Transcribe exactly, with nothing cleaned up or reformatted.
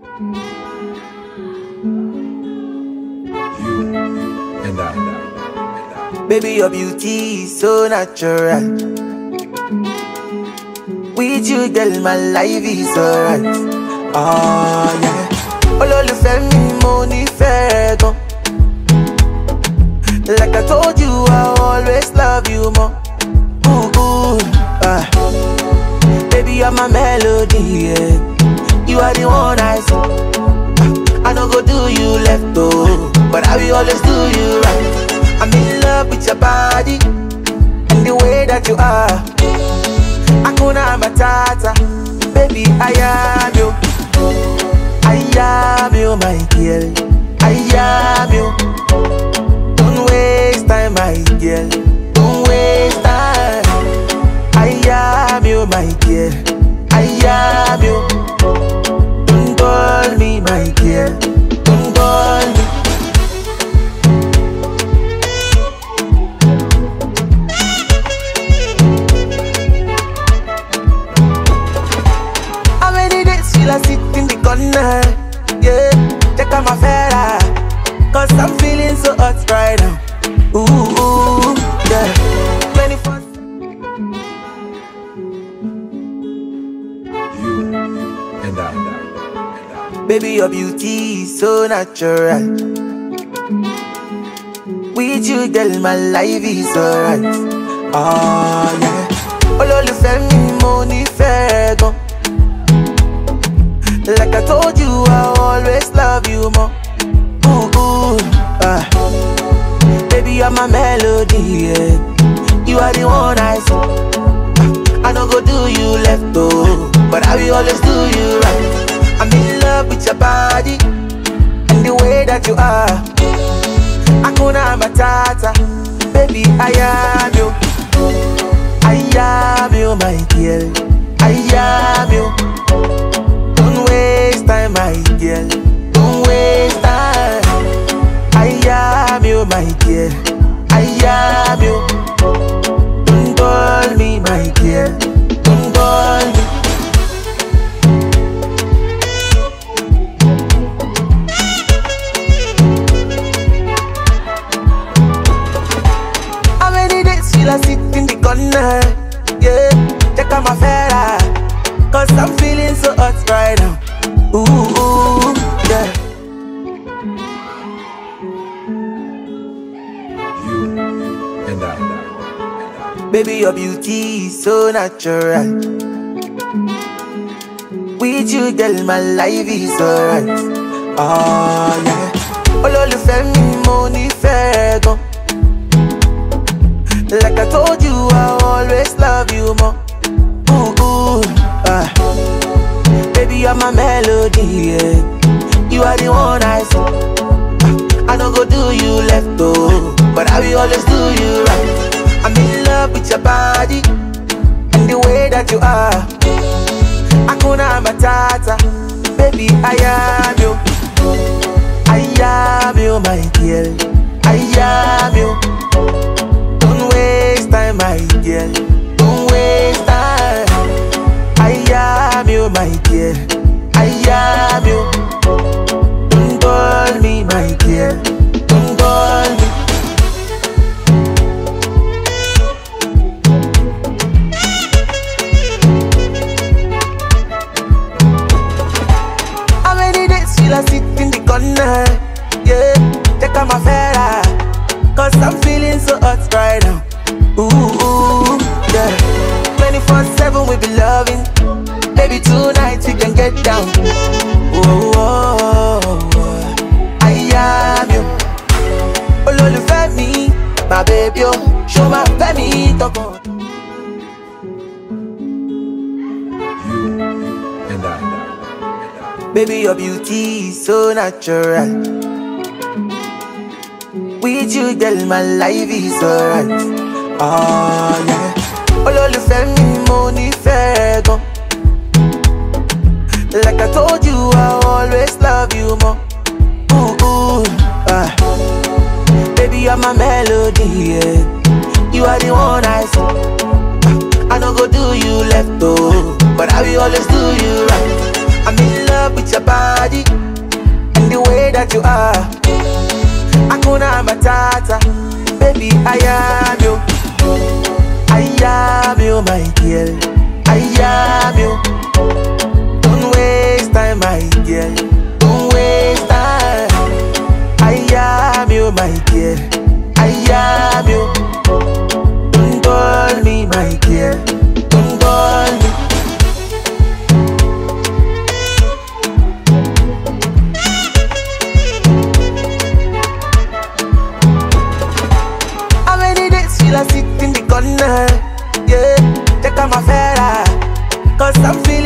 And I. Baby, your beauty is so natural. With you, girl, my life is alright. Oh, yeah. Olólùfẹ́ mi, mo nífẹ̀ẹ́ gan. Like I told you, I always love you more. Ooh, ooh, ah. Baby, you're my melody, yeah. You are the one I see. I no go do you left, oh, but I will always do you right. I'm in love with your body and the way that you are. Hakuna Matata, baby, I am you. I am you, my girl. I am you. Don't waste time, my girl. Don't waste time. I am you, my girl. I am you. Don't call me, my girl. Don't call me. How many days will I sit in the corner? Yeah, check out my fella, cause I'm feeling so hot right now. Ooh, ooh, yeah. twenty-four And I. Baby, your beauty is so natural. With you, girl, my life is alright. Oh, yeah. Olólùfẹ́ mi, mo nífẹ̀ẹ́ gan. Like I told you, I always love you more. Ooh, ooh, ah. Baby, you're my melody, yeah. You are the one I see. I no go do you left, oh, but I will always do you right. I'm in love with your body and the way that you are. Hakuna Matata, baby, I am you. I am you, my girl. I am you. Don't waste time, my girl. Don't waste time. I am you, my girl. I am you. Don't call me, my girl. Don't call me. How many days will I sit in the corner? Yeah, check out my fella, cause I'm feeling so hot right now. Ooh, ooh, yeah. And I. Baby, your beauty is so natural. With you, girl, my life is alright. Oh, yeah. Olólùfẹ́ mi, mo nífẹ̀ẹ́ gan. Like I told you, I always love you more. Ooh, ooh, ah. Baby, you're my melody, yeah. You are the one I see. I no go do you left, oh, but I will always do you right. I'm in love with your body and the way that you are. Hakuna Matata, baby, I am you. I am you, my girl. I am you. Don't waste time, my girl. Don't waste time. I am you, my girl. I am you. Don't call me, my girl. Don't call me. How many days will I sit in the corner? Yeah, check out my fella, cause I'm feeling so hot right now. Ooh, ooh, yeah. twenty-four seven we be loving. Baby, tonight we can get down. Oh, oh, oh. I am you. Olólùfẹ́ mi, my baby, oh. Show my baby, talk on. And I. Baby, your beauty is so natural. With you, girl, my life is alright. Oh, yeah. Olólùfẹ́ mi, mo nífẹ̀ẹ́ gan. Like I told you, I always love you more. Ooh, ooh, ah. Baby, you're my melody, yeah. You are the one I see. I no go do you left, oh, but I will always do you right. I'm in love with your body I am you, I am you, my girl. I am you. Don't waste time, my girl. Don't waste time. I am you, my girl. I am you. Don't call me, my girl. Don't call me. How many days will I sit in the corner? Yeah, take out my Ferrari, cause I'm feeling